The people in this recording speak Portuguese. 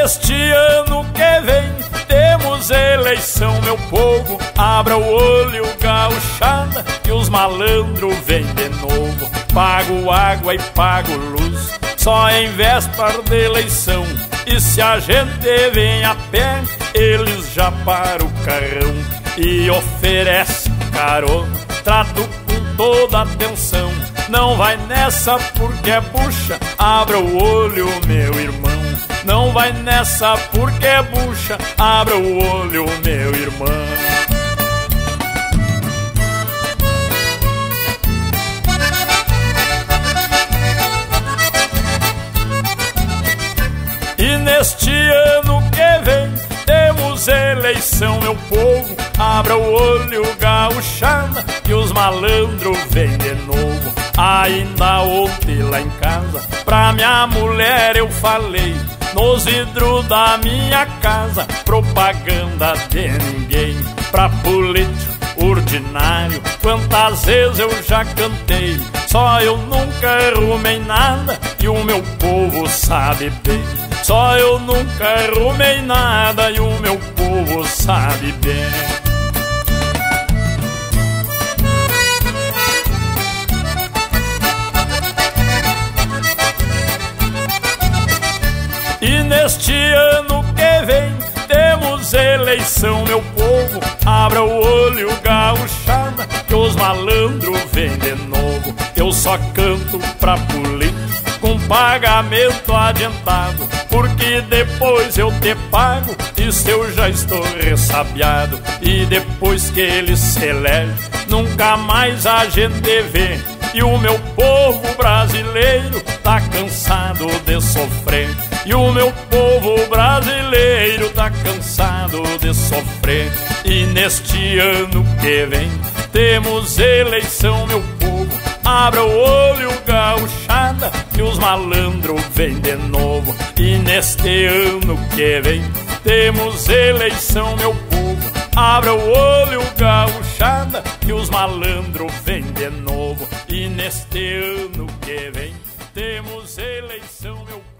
neste ano que vem temos eleição, meu povo. Abra o olho, gauchada, que os malandros vêm de novo. Pago água e pago luz, só em véspera de eleição. E se a gente vem a pé, eles já param o carrão e oferecem carona. Trato com toda atenção, não vai nessa porque é bucha. Abra o olho, meu irmão. Não vai nessa porque é bucha. Abra o olho, meu irmão. E neste ano que vem temos eleição, meu povo. Abra o olho, gauchada, que os malandros vêm de novo. Ainda ontem lá em casa, pra minha mulher eu falei, nos vidros da minha casa, propaganda de ninguém. Pra político ordinário, quantas vezes eu já cantei, só eu nunca arrumei nada e o meu povo sabe bem. Só eu nunca arrumei nada e o meu povo sabe bem. E neste ano que vem temos eleição, meu povo. Abra o olho, gauchada, que os malandros vêm de novo. Eu só canto pra político com pagamento adiantado, porque depois eu te pago, isso eu já estou ressabiado. E depois que ele se elege, nunca mais a gente vê. E o meu povo brasileiro tá cansado de sofrer. E o meu povo brasileiro tá cansado de sofrer. E neste ano que vem temos eleição, meu povo. Abra o olho, gauchada, que os malandros vêm de novo. E neste ano que vem temos eleição, meu povo. Abra o olho, gauchada, que os malandros vêm de novo. E neste ano que vem temos eleição, meu povo.